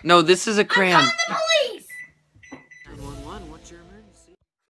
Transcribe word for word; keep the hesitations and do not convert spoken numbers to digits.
No, this is a crayon. I'm calling the police! nine one one, what's your emergency?